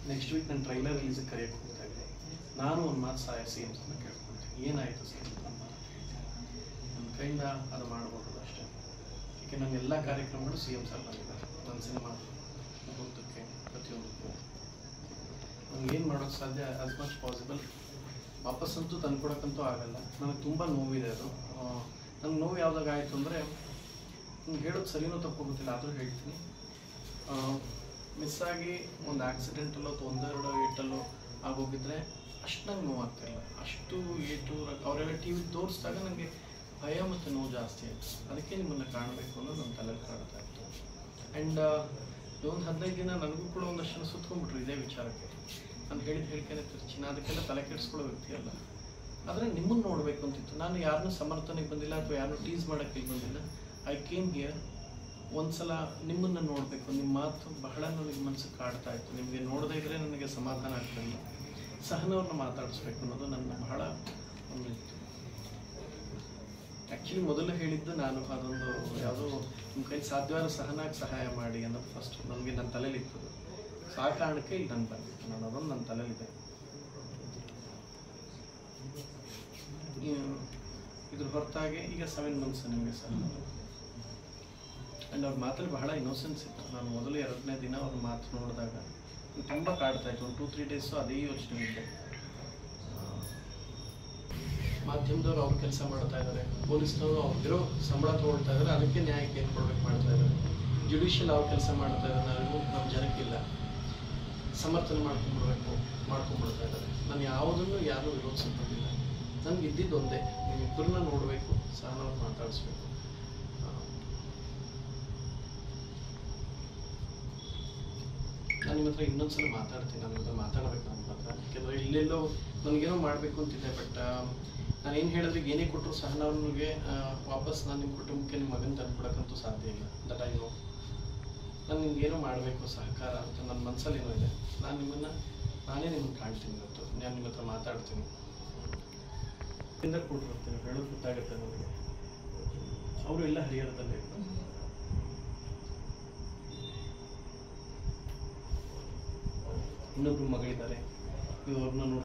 Next week ನಾನು trailer ರಿಲೀಸಿಗೆ ಕರೆಯೋಕ್ಕೆ ಹೋಗ್ತಾ ಇದ್ದೆ. ನಾನು ಒಂದು ಮಾತು ಸಿ ಎಮ್ ಸರ್ನ ಕೇಳ್ಕೊಳ್ತೀನಿ, ಏನಾಯಿತು ಸಿ ಎಮ್ ನನ್ನ ಕೈಯಿಂದ ಅದು ಮಾಡ್ಬೋದು ಅಷ್ಟೇ. ಏಕೆ ನನ್ನ ಎಲ್ಲ ಕಾರ್ಯಕ್ರಮಗಳು ಸಿ ಎಮ್ ಸರ್ ಬಂದಿದ್ದಾರೆ. ನನ್ನ ಸಿನಿಮಾ ಮುಹೂರ್ತಕ್ಕೆ ಪ್ರತಿಯೊಂದಕ್ಕೂ ನನಗೆ ಏನು ಮಾಡೋಕ್ಕೆ ಸಾಧ್ಯ ಆಸ್ ಮಚ್ ಪಾಸಿಬಲ್ ವಾಪಸ್ಸಂತೂ ತಂದ್ಕೊಡೋಕ್ಕಂತೂ ಆಗಲ್ಲ. ನನಗೆ ತುಂಬ ನೋವಿದೆ. ಅದು ನನಗೆ ನೋವು ಯಾವ್ದಾಗ ಆಯಿತು ಅಂದರೆ, ನಿಮ್ಗೆ ಹೇಳೋದು ಸರಿನೋ ತಪ್ಪು ಗೊತ್ತಿಲ್ಲ, ಆದರೂ ಹೇಳ್ತೀನಿ. ಮಿಸ್ಸಾಗಿ ಒಂದು ಆಕ್ಸಿಡೆಂಟಲ್ಲೋ ಅಥವಾ ಒಂದೆರಡು ಏಟಲ್ಲೋ ಆಗೋಗಿದ್ರೆ ಅಷ್ಟು ನಂಗೆ ನೋವಾಗ್ತಿರಲಿಲ್ಲ. ಅಷ್ಟು ಏಟು ಅವರೆಲ್ಲ ಟಿ ವಿ ತೋರಿಸಿದಾಗ ನನಗೆ ಭಯ ಮತ್ತು ನೋವು ಜಾಸ್ತಿ ಆಯಿತು. ಅದಕ್ಕೆ ನಿಮ್ಮನ್ನು ಕಾಣಬೇಕು ಅನ್ನೋದು ನನ್ನ ತಲೆಯಲ್ಲಿ ಕಾಡ್ತಾ ಇತ್ತು. ಆ್ಯಂಡ್ ಒಂದು 15 ದಿನ ನನಗೂ ಕೂಡ ಒಂದಷ್ಟು ಜನ ಸುತ್ಕೊಂಡ್ಬಿಟ್ರು ಇದೇ ವಿಚಾರಕ್ಕೆ. ನಾನು ಹೇಳಿದ ಹೇಳಿಕೆನೇ ತಿರ್ಚಿನ ಅದಕ್ಕೆಲ್ಲ ತಲೆ ಕೆಡಿಸ್ಕೊಳ್ಳೋ ವ್ಯಕ್ತಿ ಅಲ್ಲ. ಆದರೆ ನಿಮ್ಮನ್ನು ನೋಡಬೇಕು ಅಂತಿತ್ತು. ನಾನು ಯಾರನ್ನೂ ಸಮರ್ಥನೆಗೆ ಬಂದಿಲ್ಲ ಅಥವಾ ಯಾರನ್ನೂ ಟೀಸ್ ಮಾಡೋಕ್ಕೆ ಬಂದಿಲ್ಲ. ಐ ಕೇಮ್ ಹಿಯರ್ ಒಂದ್ಸಲ ನಿಮ್ಮನ್ನು ನೋಡಬೇಕು. ನಿಮ್ಮ ಮಾತು ಬಹಳ ನನಗೆ ಮನಸ್ಸಿಗೆ ಕಾಡ್ತಾ ಇತ್ತು. ನಿಮಗೆ ನೋಡದೇ ಇದ್ದರೆ ನನಗೆ ಸಮಾಧಾನ ಆಗ್ತಿಲ್ಲ. ಸಹನವ್ರನ್ನ ಮಾತಾಡಿಸ್ಬೇಕು ಅನ್ನೋದು ನನ್ನ ಬಹಳ ಒಂದು ಇತ್ತು. ಆ್ಯಕ್ಚುಲಿ ಮೊದಲು ಹೇಳಿದ್ದು ನಾನು ಅದೊಂದು ಯಾವುದೋ ನಿಮ್ಮ ಕೈಲಿ ಸಾಧ್ಯವಾದ ಸಹನಾಗಿ ಸಹಾಯ ಮಾಡಿ ಅನ್ನೋದು ಫಸ್ಟ್ ನನಗೆ ನನ್ನ ತಲೆಯಲ್ಲಿತ್ತು. ಆ ಕಾರಣಕ್ಕೆ ಇಲ್ಲಿ ನಾನು ಬಂದಿತ್ತು. ನಾನು ಅದೊಂದು ನನ್ನ ತಲೆಯಲ್ಲಿದೆ. ಇದ್ರ ಹೊರತಾಗಿ ಈಗ 7 months ನಿಮಗೆ ಸಹ. ಆ್ಯಂಡ್ ಅವ್ರ ಮಾತಲ್ಲಿ ಬಹಳ ಇನ್ನೋಸೆನ್ಸ್ ಇತ್ತು. ನಾನು ಮೊದಲು 2ನೇ ದಿನ ಅವ್ರ ಮಾತು ನೋಡಿದಾಗ ತುಂಬ ಕಾಡ್ತಾ ಇತ್ತು. ಒಂದು 2-3 days ಅದೇ ಯೋಚನೆ ಇದ್ದೆ. ಮಾಧ್ಯಮದವರು ಅವ್ರು ಕೆಲಸ ಮಾಡ್ತಾ ಇದ್ದಾರೆ, ಪೊಲೀಸ್ನವರು ಅವ್ರಿಗಿರೋ ಸಂಬಳ ತೊಗೊಳ್ತಾ ಇದ್ದಾರೆ, ಅದಕ್ಕೆ ನ್ಯಾಯಕ್ಕೆ ಏನು ಕೊಡ್ಬೇಕು ಮಾಡ್ತಾ ಇದ್ದಾರೆ. ಜುಡಿಷಿಯಲ್ ಅವ್ರು ಕೆಲಸ ಮಾಡ್ತಾ ಇದ್ದಾರೆ, ನಾವು ನಮ್ಮ ಜನಕ್ಕಿಲ್ಲ, ಸಮರ್ಥನೆ ಮಾಡ್ಕೊಂಡ್ಬಿಡ್ತಾ ಇದ್ದಾರೆ. ನಾನು ಯಾವುದನ್ನು ಯಾರೂ ವಿರೋಧಿಸಕ್ಕೆ ಬಂದಿಲ್ಲ. ನನಗೆ ಇದ್ದಿದ್ದು ಒಂದೇ, ನಿಮ್ಮಿಬ್ಬರನ್ನ ನೋಡಬೇಕು, ಸಹನವ್ರು ಮಾತಾಡಿಸ್ಬೇಕು. ನಾನು ನಿಮ್ಮ ಹತ್ರ ಇನ್ನೊಂದ್ಸಲ ಮಾತಾಡ್ತೀನಿ. ನನ್ನ ಹತ್ರ ಮಾತಾಡಬೇಕು ನನ್ನ ಹತ್ರ. ಯಾಕೆಂದರೆ ಇಲ್ಲೆಲ್ಲೋ ನನಗೇನೋ ಮಾಡಬೇಕು ಅಂತಿದ್ದೆ. ಬಟ್ ನಾನೇನು ಹೇಳಿದ್ರೆ ಏನೇ ಕೊಟ್ಟರು ಸಹನವ್ರಿಗೆ ವಾಪಸ್ ನಾನು ನಿಮ್ಮ ಕುಟುಂಬಕ್ಕೆ ನಿಮ್ಮ ಮಗನ ತಂದುಕೊಡೋಕ್ಕಂತೂ ಸಾಧ್ಯ ಇಲ್ಲ. That I know. ನಾನು ನಿಮ್ಗೇನೋ ಮಾಡಬೇಕು ಸಹಕಾರ ಅಂತ ನನ್ನ ಮನಸ್ಸಲ್ಲಿ ಏನೋ ಇದೆ. ನಾನೇ ನಿಮ್ಮನ್ನು ಕಾಣ್ತೀನಿ ಇವತ್ತು. ನಾನು ನಿಮ್ಮ ಹತ್ರ ಮಾತಾಡ್ತೀನಿ. ಕೊಟ್ಟು ಬರ್ತೀನಿ, ಹೇಳೋದು ಗೊತ್ತಾಗುತ್ತೆ ನನಗೆ. ಅವರು ಎಲ್ಲ ಹರಿಹರದಲ್ಲೇ ಇನ್ನೊಬ್ರು ಮಗಳಿದ್ದಾರೆ. ನೀವು ಅವ್ರನ್ನ